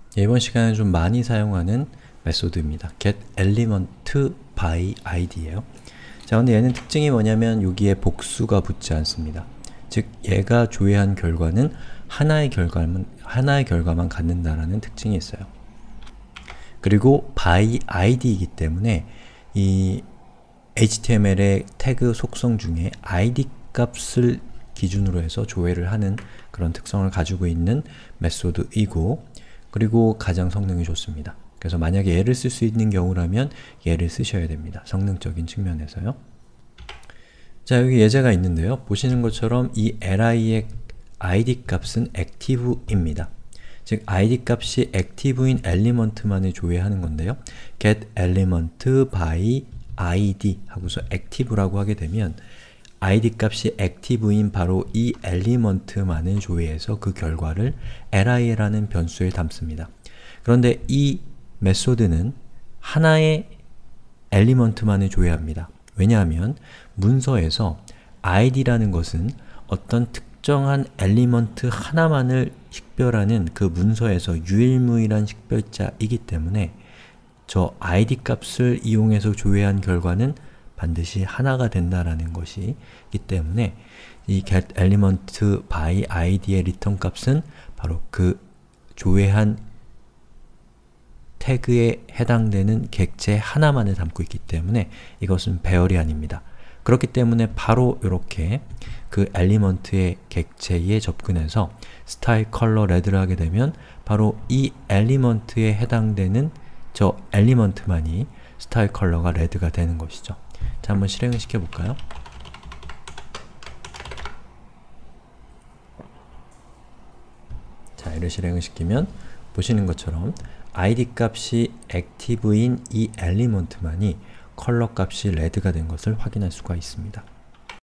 이번 시간에 좀 많이 사용하는 메소드입니다. getElementById예요. 자, 근데 얘는 특징이 뭐냐면 여기에 복수가 붙지 않습니다. 즉, 얘가 조회한 결과는 하나의 결과만 갖는다라는 특징이 있어요. 그리고 byId이기 때문에 이 HTML의 태그 속성 중에 id 값을 기준으로 해서 조회를 하는 그런 특성을 가지고 있는 메소드이고, 그리고 가장 성능이 좋습니다. 그래서 만약에 얘를 쓸 수 있는 경우라면 얘를 쓰셔야 됩니다. 성능적인 측면에서요. 자, 여기 예제가 있는데요. 보시는 것처럼 이 li의 id 값은 active입니다. 즉, id 값이 active인 엘리먼트만을 조회하는 건데요. getElementById 하고서 active라고 하게 되면 id 값이 active인 바로 이 엘리먼트만을 조회해서 그 결과를 li라는 변수에 담습니다. 그런데 이 메소드는 하나의 엘리먼트만을 조회합니다. 왜냐하면 문서에서 id라는 것은 어떤 특정한 엘리먼트 하나만을 식별하는 그 문서에서 유일무이한 식별자이기 때문에 저 id 값을 이용해서 조회한 결과는 반드시 하나가 된다라는 것이기 때문에 이 getElementById의 리턴 값은 바로 그 조회한 태그에 해당되는 객체 하나만을 담고 있기 때문에 이것은 배열이 아닙니다. 그렇기 때문에 바로 이렇게 그 엘리먼트의 객체에 접근해서 style color red를 하게 되면 바로 이 엘리먼트에 해당되는 저 엘리먼트만이 style color가 red가 되는 것이죠. 자, 한번 실행을 시켜볼까요? 자, 이를 실행을 시키면 보시는 것처럼 id 값이 active인 이 엘리먼트만이 컬러 값이 red가 된 것을 확인할 수가 있습니다.